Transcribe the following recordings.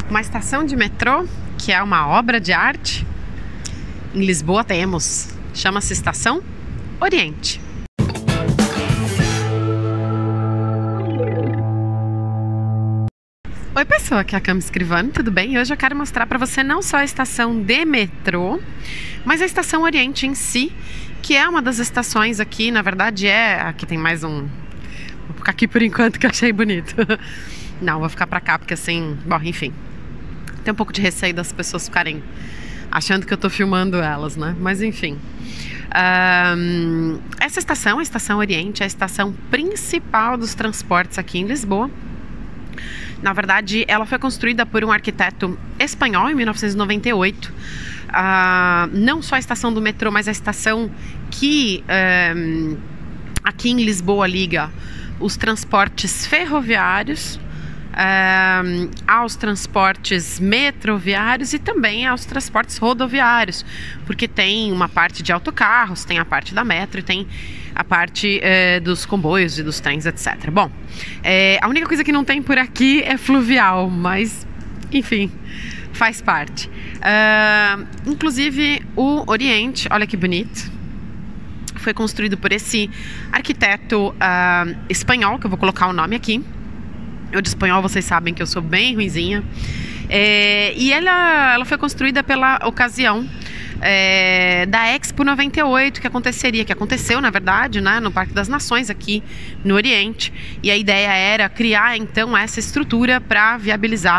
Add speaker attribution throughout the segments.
Speaker 1: Uma estação de metrô que é uma obra de arte. Em Lisboa temos, chama-se Estação Oriente. Oi pessoal, aqui é a Cami Scrivano, tudo bem? Hoje eu quero mostrar para você não só a estação de metrô, mas a Estação Oriente em si, que é uma das estações aqui, na verdade aqui tem mais um, vou ficar aqui por enquanto que eu achei bonito. Não, vou ficar pra cá porque assim, bom, enfim, tem um pouco de receio das pessoas ficarem achando que eu tô filmando elas, né? Mas enfim, essa estação, a Estação Oriente, é a estação principal dos transportes aqui em Lisboa. Na verdade, ela foi construída por um arquiteto espanhol em 1998. Não só a estação do metrô, mas a estação que aqui em Lisboa liga os transportes ferroviários aos transportes metroviários e também aos transportes rodoviários, porque tem uma parte de autocarros, tem a parte da metro e tem a parte dos comboios e dos trens, etc. Bom, a única coisa que não tem por aqui é fluvial, mas enfim, faz parte. Inclusive o Oriente, olha que bonito, foi construído por esse arquiteto espanhol, que eu vou colocar o nome aqui. Eu de espanhol, vocês sabem que eu sou bem ruinzinha. E ela foi construída pela ocasião da Expo 98, que aconteceu na verdade, né, no Parque das Nações aqui no Oriente, e a ideia era criar então essa estrutura para viabilizar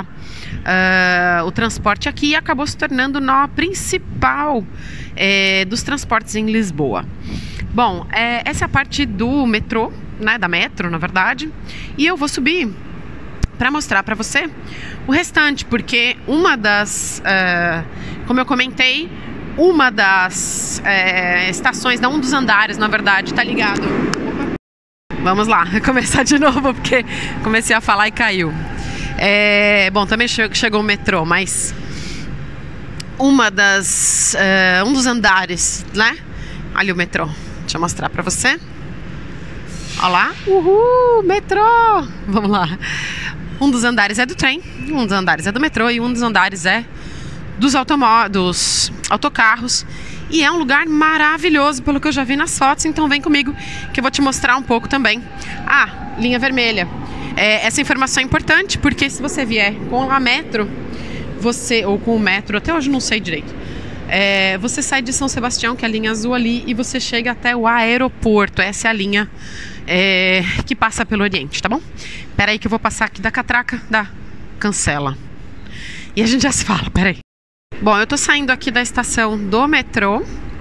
Speaker 1: o transporte aqui, e acabou se tornando o nó principal dos transportes em Lisboa. Bom, essa é a parte do metrô, né, da metro na verdade, e eu vou subir para mostrar para você o restante, porque uma das, como eu comentei, uma das estações, não, um dos andares, na verdade, tá ligado. Opa. Vamos lá, começar de novo, porque comecei a falar e caiu. Bom, também chegou o metrô, mas um dos andares, né? Ali o metrô, deixa eu mostrar pra você. Olha lá, uhul, metrô! Vamos lá. Um dos andares é do trem, um dos andares é do metrô e um dos andares é dos autocarros, e é um lugar maravilhoso pelo que eu já vi nas fotos, então vem comigo que eu vou te mostrar um pouco também. Linha vermelha, essa informação é importante porque se você vier com a metro, ou com o metro, até hoje não sei direito, você sai de São Sebastião, que é a linha azul ali, e você chega até o aeroporto. Essa é a linha que passa pelo Oriente, tá bom? Pera aí que eu vou passar aqui da catraca da Cancela e a gente já se fala, pera aí. Bom, eu tô saindo aqui da estação do metro.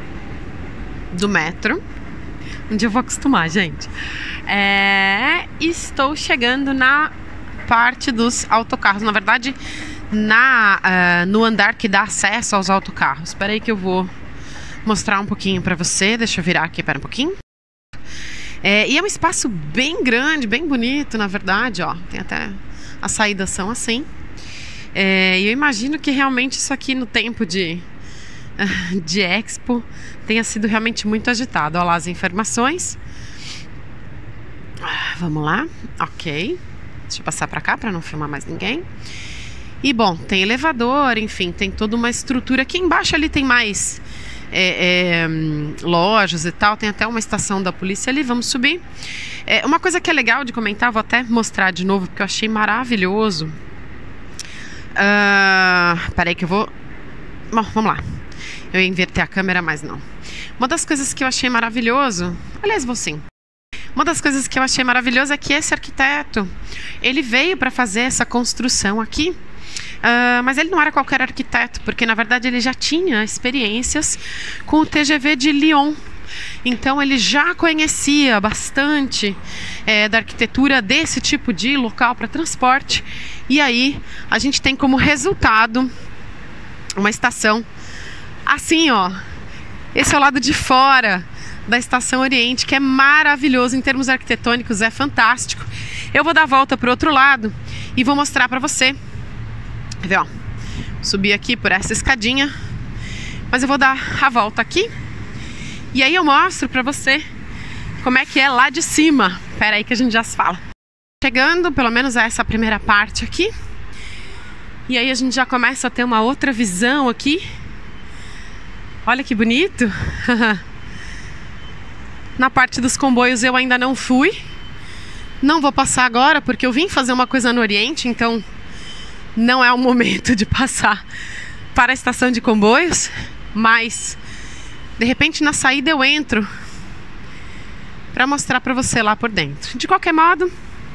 Speaker 1: Um dia eu vou acostumar, gente. Estou chegando na parte dos autocarros. Na verdade, no andar que dá acesso aos autocarros. Espera aí que eu vou mostrar um pouquinho pra você. Deixa eu virar aqui, pera um pouquinho. E é um espaço bem grande, bem bonito, na verdade, ó. Tem até... as saídas são assim. E eu imagino que realmente isso aqui no tempo de Expo tenha sido realmente muito agitado. Olha lá as informações. Vamos lá, ok. Deixa eu passar pra cá para não filmar mais ninguém. E bom, tem elevador, enfim, tem toda uma estrutura. Aqui embaixo ali tem mais lojas e tal. Tem até uma estação da polícia ali, vamos subir. Uma coisa que é legal de comentar, vou até mostrar de novo porque eu achei maravilhoso. Peraí que eu vou... Bom, vamos lá. Eu ia inverter a câmera, mas não. Uma das coisas que eu achei maravilhoso... Aliás, vou sim. Uma das coisas que eu achei maravilhoso é que esse arquiteto, ele veio para fazer essa construção aqui, mas ele não era qualquer arquiteto, porque na verdade ele já tinha experiências com o TGV de Lyon. Então ele já conhecia bastante da arquitetura desse tipo de local para transporte. E aí a gente tem como resultado uma estação assim, ó. Esse é o lado de fora da Estação Oriente, que é maravilhoso em termos arquitetônicos, é fantástico. Eu vou dar a volta para o outro lado e vou mostrar para você. Quer ver, ó? Subir aqui por essa escadinha, mas eu vou dar a volta aqui e aí eu mostro para você como é que é lá de cima. Pera aí que a gente já se fala. Chegando, pelo menos a essa primeira parte aqui. E aí a gente já começa a ter uma outra visão aqui. Olha que bonito. Na parte dos comboios eu ainda não fui. Não vou passar agora porque eu vim fazer uma coisa no Oriente, então não é o momento de passar para a estação de comboios. Mas de repente na saída eu entro para mostrar para você lá por dentro. De qualquer modo,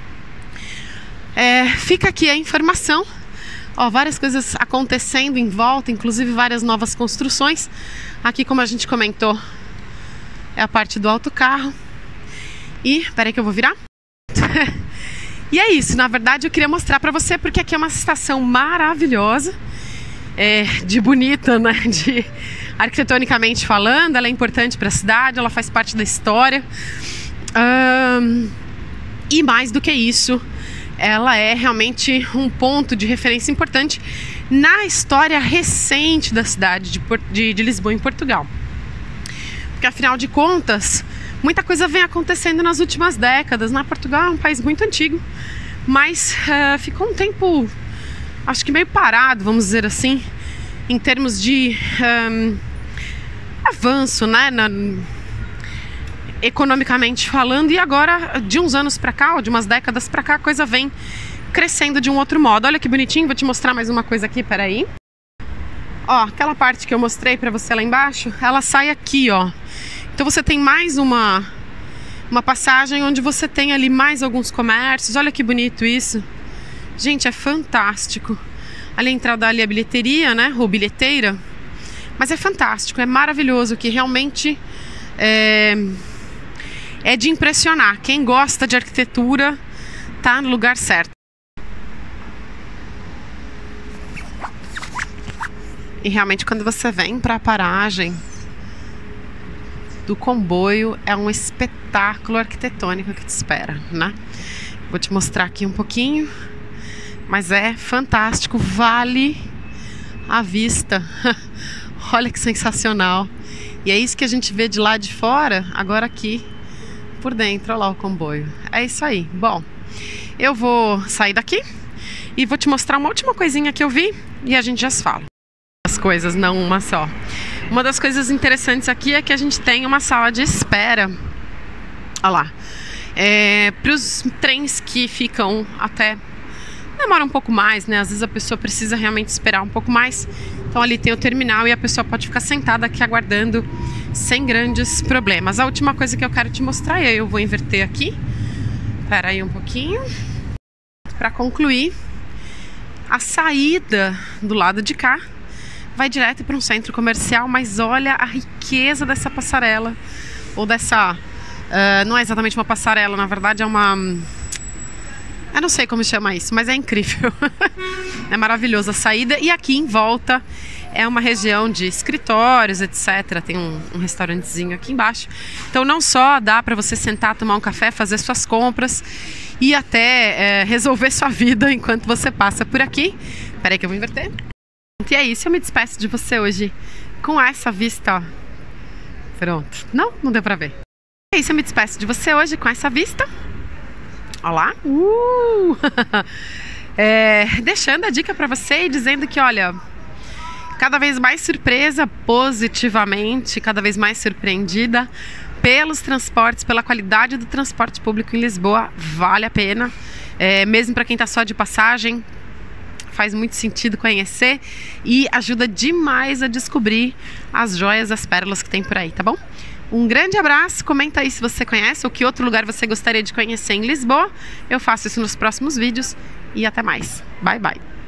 Speaker 1: fica aqui a informação. Ó, várias coisas acontecendo em volta, inclusive várias novas construções. Aqui, como a gente comentou, é a parte do autocarro. E, peraí que eu vou virar. E é isso, na verdade eu queria mostrar pra você porque aqui é uma estação maravilhosa, de bonita, né, de arquitetonicamente falando. Ela é importante para a cidade, ela faz parte da história, e mais do que isso, ela é realmente um ponto de referência importante na história recente da cidade de Lisboa, em Portugal, porque afinal de contas muita coisa vem acontecendo nas últimas décadas, né? Portugal é um país muito antigo, mas ficou um tempo, acho que meio parado, vamos dizer assim, em termos de avanço, né? Economicamente falando. E agora, de uns anos pra cá, ou de umas décadas pra cá, a coisa vem crescendo de um outro modo. Olha que bonitinho, vou te mostrar mais uma coisa aqui, peraí. Ó, aquela parte que eu mostrei pra você lá embaixo, ela sai aqui, ó. Então você tem mais uma passagem onde você tem ali mais alguns comércios. Olha que bonito isso. Gente, é fantástico. Ali a entrada, ali a bilheteria, né? Ou bilheteira. Mas é fantástico, é maravilhoso, que realmente é de impressionar. Quem gosta de arquitetura tá no lugar certo. E realmente quando você vem para a paragem do comboio, é um espetáculo arquitetônico que te espera, né? Vou te mostrar aqui um pouquinho, mas é fantástico, vale a vista. Olha que sensacional. E é isso que a gente vê de lá de fora, agora aqui por dentro. Olha lá o comboio. É isso aí. Bom, eu vou sair daqui e vou te mostrar uma última coisinha que eu vi e a gente já se fala. As coisas, não uma só. Uma das coisas interessantes aqui é que a gente tem uma sala de espera. Olha lá. Para os trens que ficam até... demora um pouco mais, né? Às vezes a pessoa precisa realmente esperar um pouco mais. Então ali tem o terminal e a pessoa pode ficar sentada aqui aguardando sem grandes problemas. A última coisa que eu quero te mostrar, e aí eu vou inverter aqui. Espera aí um pouquinho. Para concluir, a saída do lado de cá vai direto para um centro comercial, mas olha a riqueza dessa passarela, ou dessa... não é exatamente uma passarela, na verdade é uma... eu não sei como chama isso, mas é incrível. É maravilhosa a saída. E aqui em volta é uma região de escritórios, etc. Tem um restaurantezinho aqui embaixo. Então não só dá para você sentar, tomar um café, fazer suas compras e até resolver sua vida enquanto você passa por aqui. Espera aí que eu vou inverter. E é isso, eu me despeço de você hoje com essa vista, ó. Pronto. Não deu pra ver. É isso, eu me despeço de você hoje com essa vista. Olha lá. Deixando a dica pra você e dizendo que, olha, cada vez mais surpresa positivamente, cada vez mais surpreendida pelos transportes, pela qualidade do transporte público em Lisboa. Vale a pena, mesmo para quem tá só de passagem. Faz muito sentido conhecer e ajuda demais a descobrir as joias, as pérolas que tem por aí, tá bom? Um grande abraço, comenta aí se você conhece ou que outro lugar você gostaria de conhecer em Lisboa. Eu faço isso nos próximos vídeos e até mais. Bye, bye!